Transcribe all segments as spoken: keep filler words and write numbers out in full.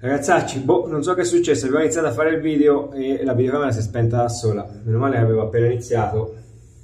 Ragazzacci, boh, non so che è successo, abbiamo iniziato a fare il video e la videocamera si è spenta da sola. Meno male che avevo appena iniziato.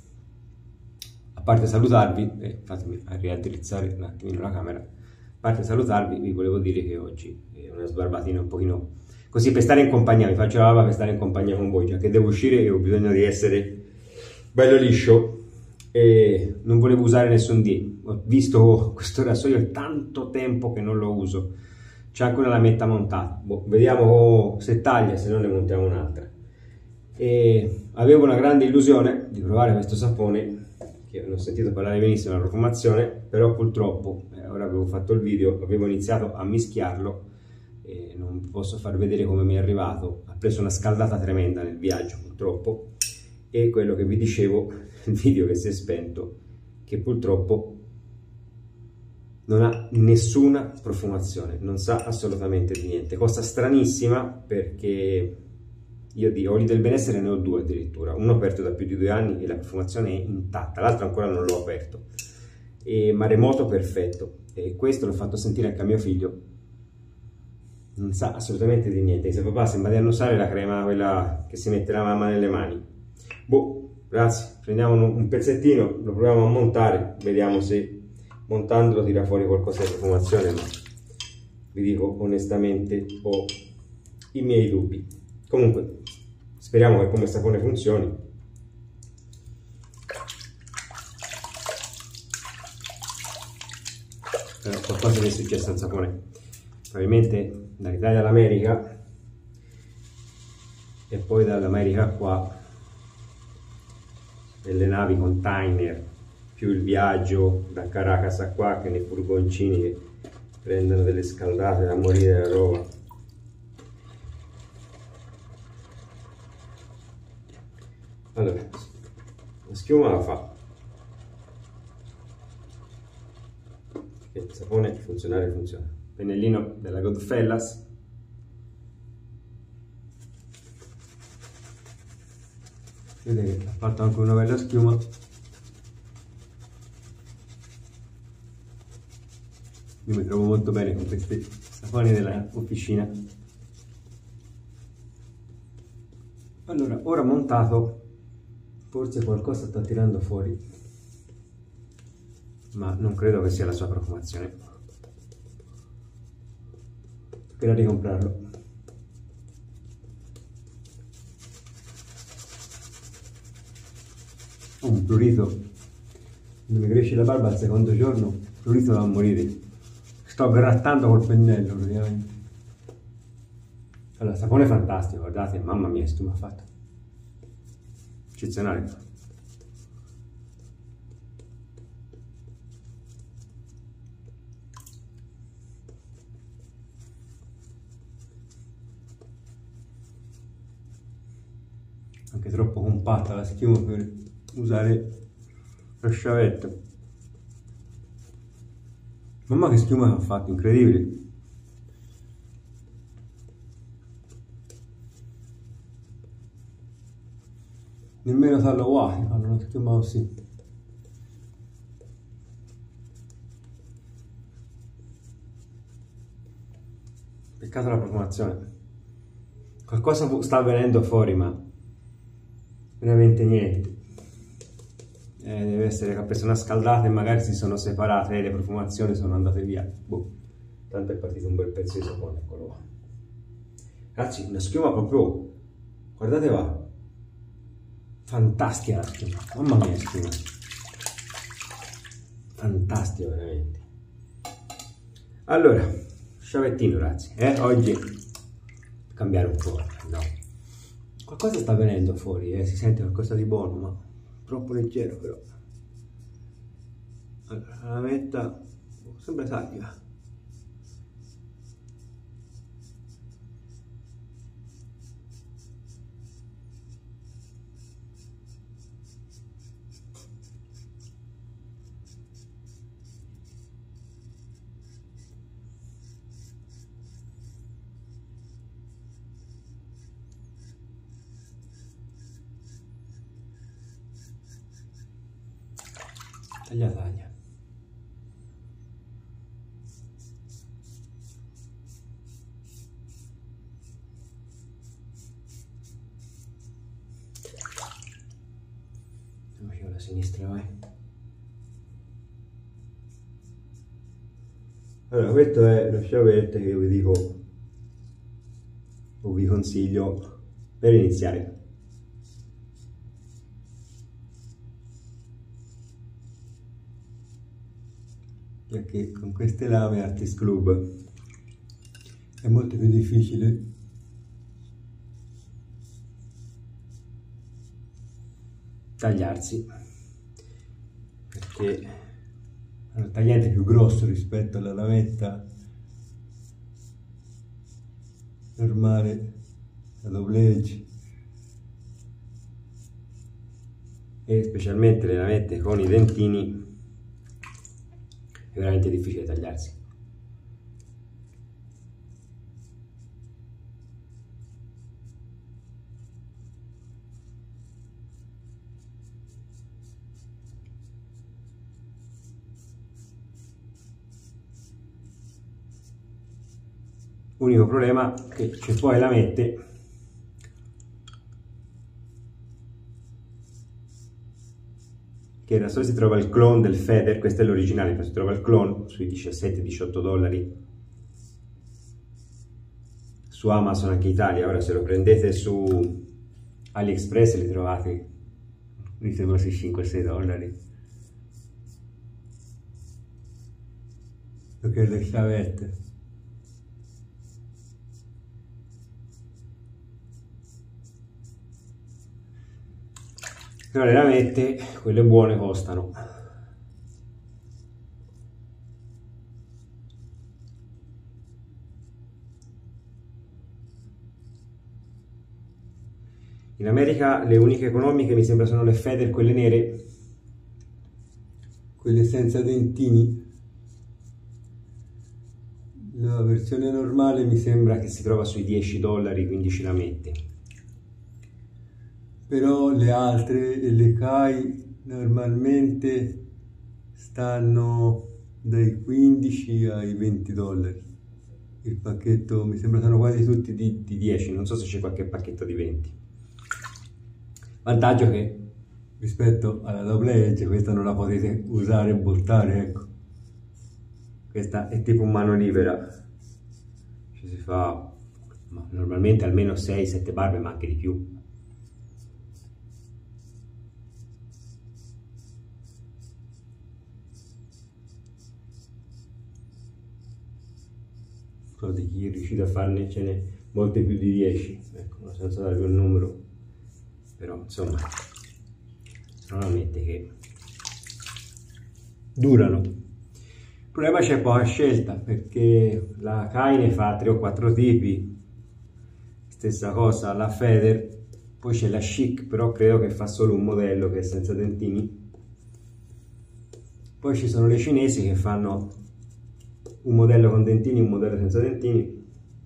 A parte salutarvi, e fatemi riaddrizzare un attimino la camera, a parte salutarvi, vi volevo dire che oggi è una sbarbatina un pochino così per stare in compagnia, vi faccio la lava per stare in compagnia con voi, già che devo uscire e ho bisogno di essere bello liscio e non volevo usare nessun D. Ho visto questo rasoio, è tanto tempo che non lo uso. C'è anche una lametta montata, boh, vediamo se taglia, se no ne montiamo un'altra. E avevo una grande illusione di provare questo sapone, che non ho sentito parlare benissimo della profumazione, però purtroppo, eh, ora avevo fatto il video, avevo iniziato a mischiarlo e non posso far vedere come mi è arrivato. Ha preso una scaldata tremenda nel viaggio purtroppo, e quello che vi dicevo, il video che si è spento, che purtroppo non ha nessuna profumazione, non sa assolutamente di niente, cosa stranissima perché io di oli del benessere ne ho due addirittura, uno aperto da più di due anni e la profumazione è intatta, l'altro ancora non l'ho aperto, e maremoto perfetto, e questo l'ho fatto sentire anche a mio figlio, non sa assolutamente di niente. Se papà sembra di annusare la crema quella che si mette la mamma nelle mani. Boh, ragazzi, prendiamo un pezzettino, lo proviamo a montare, vediamo se montandolo tira fuori qualcosa di profumazione, ma vi dico onestamente ho i miei dubbi. Comunque speriamo che come sapone funzioni. Però qualcosa che è successo al sapone, probabilmente dall'Italia all'America e poi dall'America qua, nelle navi container, più il viaggio da Caracas a qua, che nei furgoncini che prendono delle scaldate da morire la roba. Allora, la schiuma la fa, e il sapone funzionare funziona. Pennellino della Goodfellas, vedete che ha fatto anche una bella schiuma. Io mi trovo molto bene con questi saponi della officina. Allora, ora montato, forse qualcosa sta tirando fuori, ma non credo che sia la sua profumazione. Toccherà ricomprarlo. Ho un prurito, quando mi cresce la barba al secondo giorno, prurito da morire. Sto grattando col pennello praticamente. Allora, il sapone è fantastico, guardate, mamma mia, che stuma ha fatto. Eccezionale. Anche troppo compatta la schiuma per usare lo sciavetto. Mamma che schiuma ha fatto, incredibile. Nemmeno Sallo Hawaii fanno una schiuma così. Peccato la profumazione. Qualcosa sta venendo fuori, ma veramente niente. Eh, deve essere che ha preso una scaldata e magari si sono separate e le profumazioni sono andate via. Boh, tanto è partito un bel pezzo di sapone, eccolo qua. Ragazzi, una schiuma proprio, guardate qua, fantastica la schiuma, mamma mia schiuma, fantastica veramente. Allora, sciavettino ragazzi, eh, oggi cambiare un po', no, qualcosa sta venendo fuori, eh, si sente qualcosa di buono, ma troppo leggero però. Allora, la lametta sembra taglia. Taglia taglia. la sinistra, vai. Allora, questo è lo sciavette che io vi dico o vi consiglio per iniziare. Perché con queste lame Artist Club è molto più difficile tagliarsi, perché è un tagliente più grosso rispetto alla lametta normale, la double edge, e specialmente le lamette con i dentini è veramente difficile tagliarsi. Unico problema che c'è poi lamette che da solo si trova il clone del Feather, questo è l'originale, poi si trova il clone sui diciassette diciotto dollari su Amazon anche Italia. Ora se lo prendete su AliExpress li trovate mi sembra sui cinque sei dollari, perché le sciavette. Però le lamette, quelle buone, costano. In America le uniche economiche mi sembra sono le Feather, quelle nere, quelle senza dentini. La versione normale mi sembra che si trova sui dieci dollari, quindici lamette. Però le altre e le Kai normalmente stanno dai quindici ai venti dollari. Il pacchetto mi sembra sono quasi tutti di, di dieci, non so se c'è qualche pacchetto di venti. Vantaggio che rispetto alla double edge questa non la potete usare e buttare, ecco. Questa è tipo mano libera, ci si fa normalmente almeno sei sette barbe, ma anche di più. Però di chi è riuscito a farne ce n'è molte più di dieci, ecco, senza darvi un numero, però insomma sono lamette che durano. Il problema c'è poca scelta, perché la Kai ne fa tre o quattro tipi, stessa cosa la Feather, poi c'è la Chic, però credo che fa solo un modello che è senza dentini, poi ci sono le cinesi che fanno un modello con dentini, un modello senza dentini.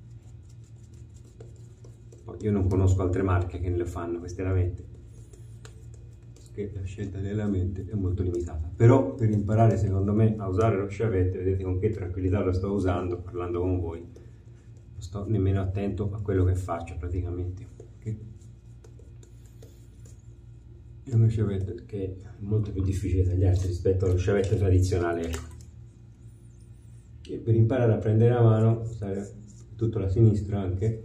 Io non conosco altre marche che ne le fanno queste lamette, perché la scelta delle lamette è molto limitata. Però per imparare secondo me a usare lo sciavette, vedete con che tranquillità lo sto usando parlando con voi, non sto nemmeno attento a quello che faccio praticamente, okay? È uno sciavette che è molto più difficile tagliarsi rispetto allo sciavette tradizionale, ecco. E per imparare a prendere la mano, usare tutta la sinistra anche,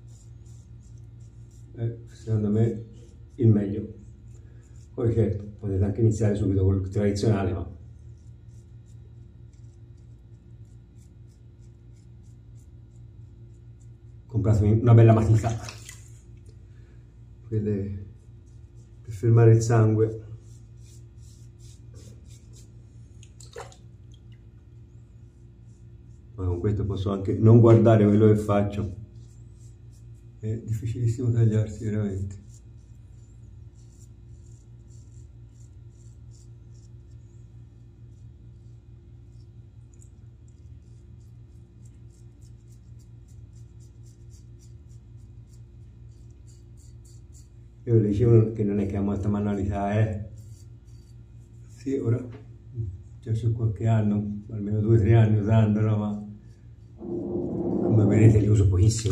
è secondo me il meglio. Poi certo, potete anche iniziare subito col tradizionale, ma compratevi una bella matita, quelle per fermare il sangue. Ma con questo posso anche non guardare quello che faccio. È difficilissimo tagliarsi veramente. Io le dicevo che non è che ha molta manualità, eh. Sì, ora già c'ho qualche anno, almeno due o tre anni usandolo, ma come vedete li uso pochissimo.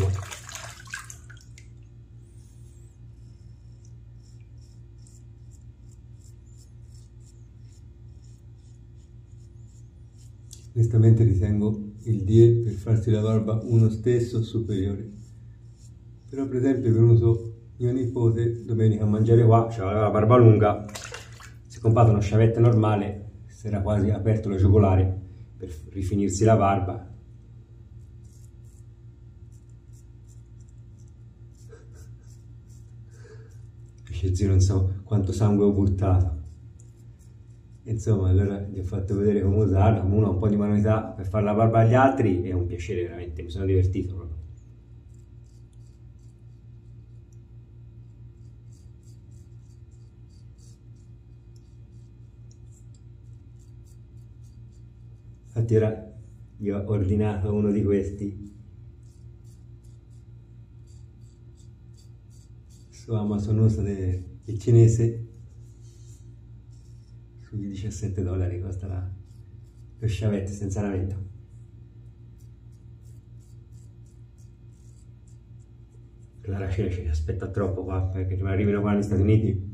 Onestamente ritengo il die per farsi la barba uno stesso superiore. Però per esempio è venuto mio nipote domenica a mangiare qua, c'aveva la barba lunga, si è comprato uno sciavette normale, si era quasi aperto la giugulare per rifinirsi la barba. Dice zio, non so quanto sangue ho buttato. Insomma, allora gli ho fatto vedere come usarla, come uno ha un po' di manualità per fare la barba agli altri, è un piacere veramente, mi sono divertito proprio. Infatti ora gli ho ordinato uno di questi su Amazon, usa del cinese, sui diciassette dollari costa la, lo sciavette senza lamento. La Cina ci aspetta troppo qua perché prima arrivino qua negli Stati Uniti.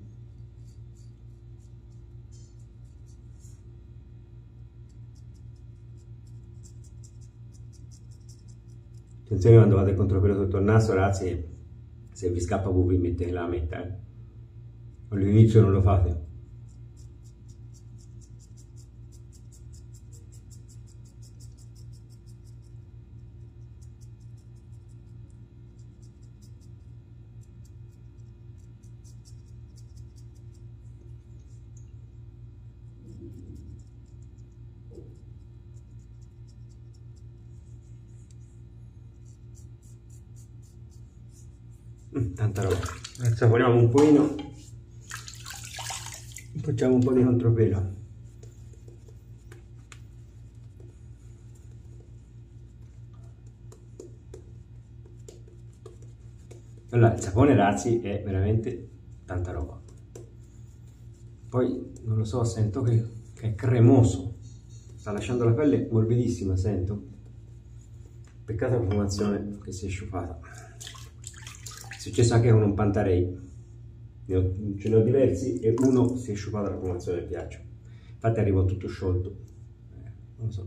Attenzione quando fate il contropiede sotto il naso, ragazzi, se vi scappa pupì mettete la lametta, eh. All'inizio non lo fate. Tanta roba. Adesso saporiamo un pochino, facciamo un po' di contropelo. Allora, il sapone, ragazzi, è veramente tanta roba. Poi non lo so, sento che, che è cremoso, sta lasciando la pelle morbidissima, sento. Peccato la profumazione che si è sciupata. È successo anche con un Pantarei, ne ho, ce ne ho diversi e uno si è sciupato la profumazione del ghiaccio, infatti arrivò tutto sciolto, eh, non lo so.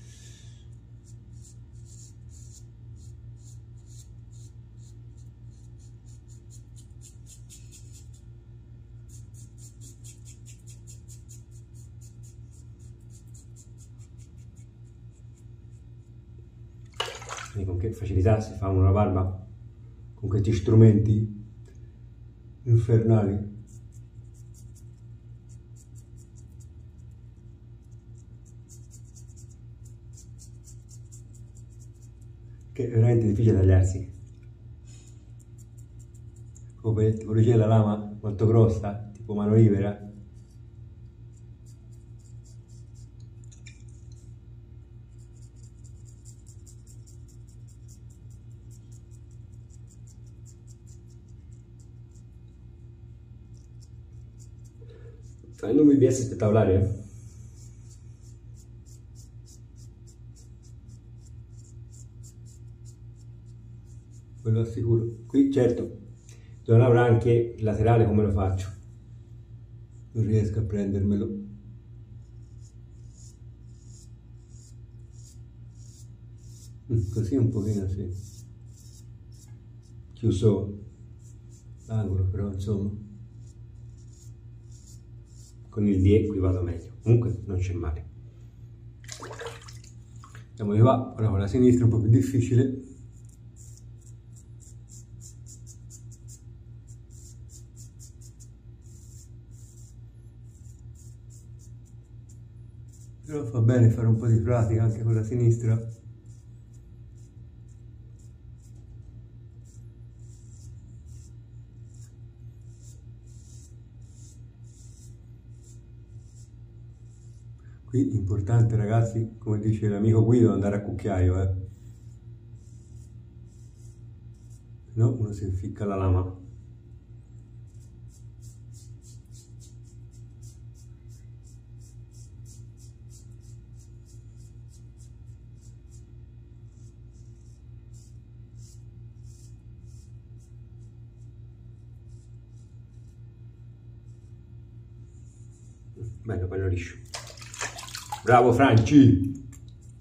Quindi con che facilità si fa una barba con questi strumenti infernali. Che è veramente difficile tagliarsi. Come tipologia della lama molto grossa, tipo mano libera. Facendo un B B S spettacolare, eh? Ve lo assicuro. Qui certo non avrà anche il laterale, come lo faccio? Non riesco a prendermelo. Mm, così un pochino sì. Chiuso l'angolo, però insomma. Con il die qui vado meglio, comunque non c'è male. Andiamo di qua, ora con la sinistra è un po' più difficile. Però fa bene fare un po' di pratica anche con la sinistra. Qui importante, ragazzi, come dice l'amico Guido, andare a cucchiaio, eh. No, uno si inficca la lama. Bello, bello liscio. Bravo Franci!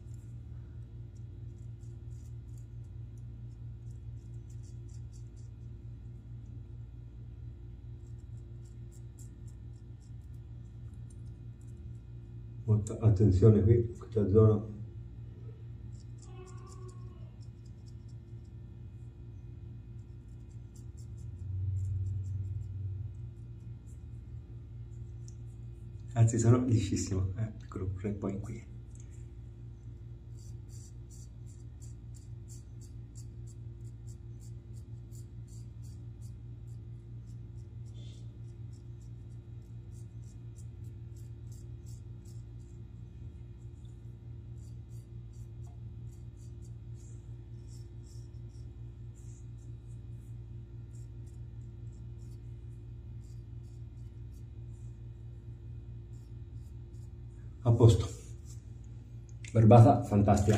molta attenzione qui, in questa zona. Anzi, sono liscissimo, eh, piccolo pure poi qui. A posto, barbata fantastica.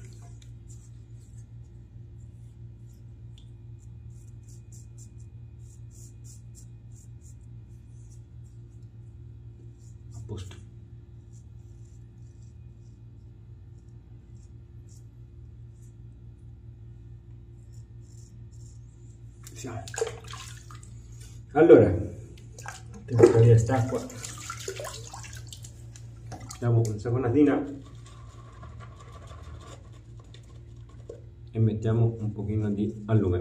A posto. Siamo. Allora, tengo via quest'acqua. Diamo una saponatina e mettiamo un pochino di allume.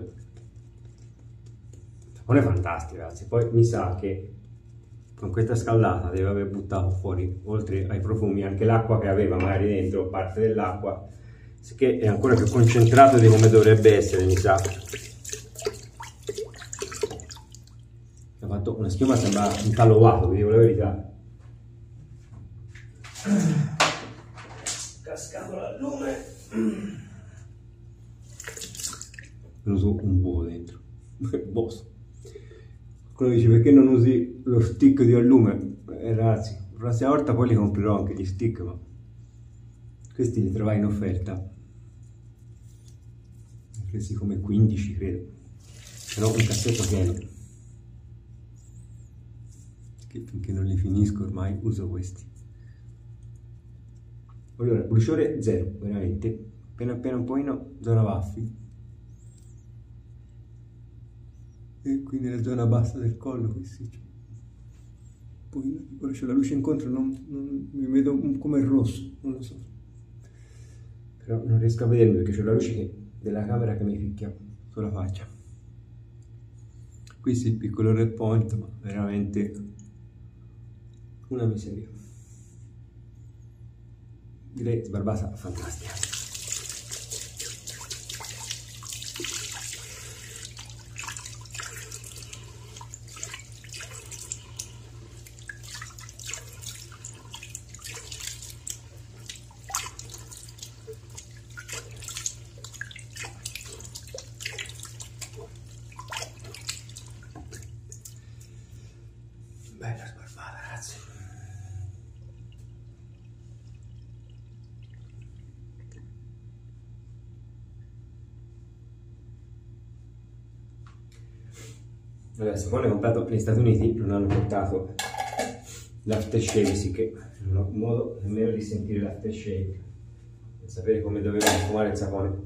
Il sapone è fantastico, ragazzi. Poi mi sa che con questa scaldata deve aver buttato fuori, oltre ai profumi, anche l'acqua che aveva magari dentro, parte dell'acqua, che è ancora più concentrato di come dovrebbe essere, mi sa. Ha fatto una schiuma, sembra un talovato, vi dico la verità. Cascato l'allume, è venuto un buco dentro. Boss. Quello dice: perché non usi lo stick di allume? Eh, ragazzi, la prossima volta poi li comprerò anche gli stick, ma questi li trovai in offerta, presi come quindici credo, però un cassetto pieno, che finché non li finisco ormai uso questi. Allora, bruciore zero, veramente, appena appena un pochino, zona baffi, E qui nella zona bassa del collo, qui sì. Poi ora c'è la luce incontro, non, non, mi vedo un, come rosso, non lo so. Però non riesco a vedermi perché c'è la luce che, della camera che mi picchia sulla faccia. Qui sì, piccolo red point, ma Veramente una miseria. Direi sbarbata fantastica. Bella sbarbata, ragazzi. Allora, il sapone comprato negli Stati Uniti non hanno portato l'aftershave, sì che non ho modo nemmeno di sentire l'aftershave, per sapere come dovevo profumare il sapone.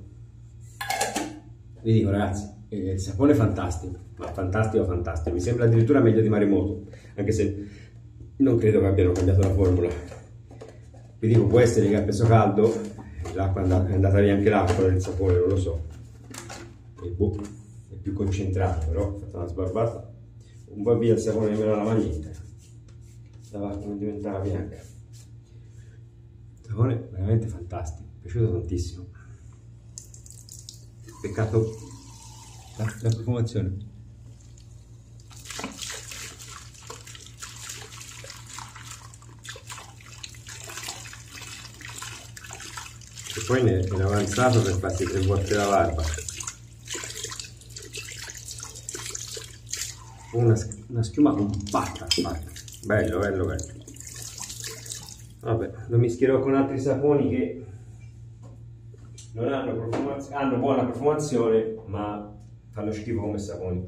Vi dico, ragazzi, il sapone è fantastico, ma fantastico fantastico, mi sembra addirittura meglio di Maremoto, anche se non credo che abbiano cambiato la formula. Vi dico, può essere che ha preso caldo, l'acqua è andata via anche l'acqua del sapone, non lo so, e boh, è più concentrato, però ho fatto una sbarbata, un po' via il sapone nemmeno la maglietta, la vacca non diventava bianca. Il sapone è veramente fantastico, mi è piaciuto tantissimo. Peccato la, la profumazione. E poi ne è avanzato per farsi tre volte la barba. Una, una schiuma compatta, bello, bello, bello. Vabbè, lo mischierò con altri saponi che non hanno profumazione, hanno buona profumazione, ma fanno schifo come saponi.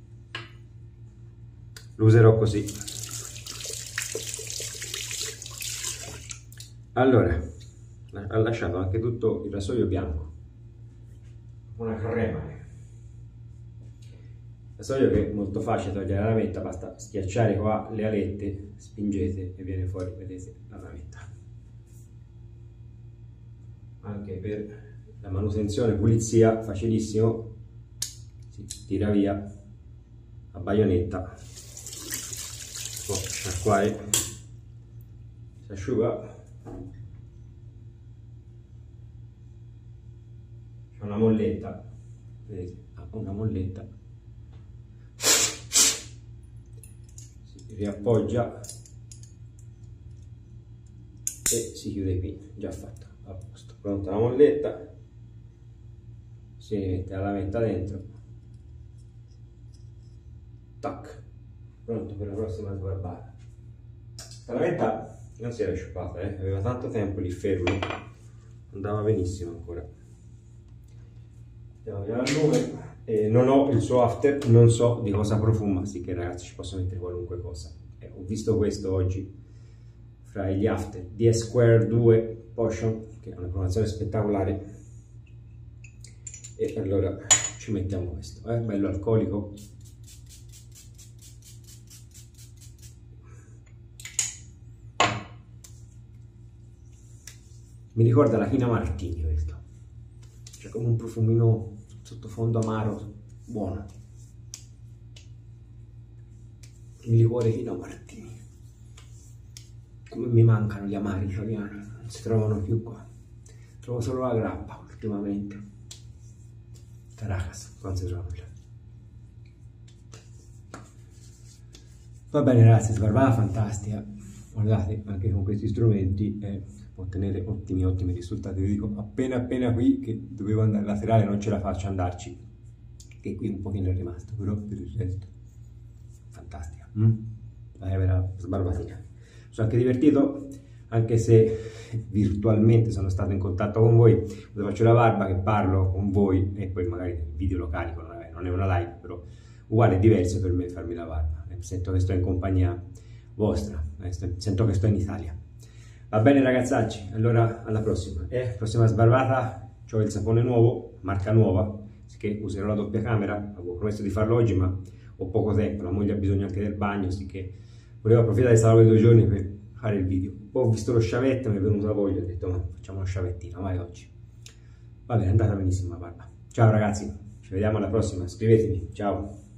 Lo userò così. Allora, ha lasciato anche tutto il rasoio bianco, una crema. Rasoio che è molto facile togliere la lametta, basta schiacciare qua le alette, spingete e viene fuori, vedete, la lametta. anche per la manutenzione, pulizia, facilissimo, si tira via a baionetta, poi sciacquare, si asciuga, c'è una molletta, vedete, ha una molletta, si riappoggia e si chiude i pin, già fatto, a posto, pronta la molletta, si mette la lametta dentro, tac, pronto per la prossima sbarbata. La lametta non si era sciupata, eh? Aveva tanto tempo lì fermo, andava benissimo ancora. Andiamo via al lume, e non ho il suo after, non so di cosa profuma, sì che ragazzi ci posso mettere qualunque cosa. Eh, ho visto questo oggi fra gli after D Square due Potion, che è una promozione spettacolare, e allora ci mettiamo questo, eh? Bello alcolico. Mi ricorda la China Martini questo, c'è come un profumino sottofondo amaro, buono. Il liquore China Martini. Come mi mancano gli amari italiani, non si trovano più qua. Trovo solo la grappa ultimamente. Caracas, non si trova nulla. Va bene ragazzi, sbarbata fantastica. Guardate, anche con questi strumenti eh, può ottenere ottimi ottimi risultati. Vi dico, appena appena qui che dovevo andare laterale non ce la faccio andarci, che qui un pochino è rimasto, però per il resto fantastica. Mm? È vera sbarbatina. Sono anche divertito, anche se virtualmente sono stato in contatto con voi, quando faccio la barba che parlo con voi e poi magari nel video lo carico, non è una live, però uguale è diverso per me farmi la barba, sento che sto in compagnia vostra, sento che sto in Italia. Va bene ragazzacci, allora alla prossima, eh, prossima sbarbata, ho il sapone nuovo, marca nuova, che userò la doppia camera, avevo promesso di farlo oggi ma ho poco tempo, la moglie ha bisogno anche del bagno, sì che volevo approfittare di stare due giorni per fare il video. Poi ho visto lo sciavetto, mi è venuta voglia, ho detto ma facciamo uno sciavettino, vai oggi. Va bene, è andata benissimo la barba. Ciao ragazzi, ci vediamo alla prossima, iscrivetevi, ciao.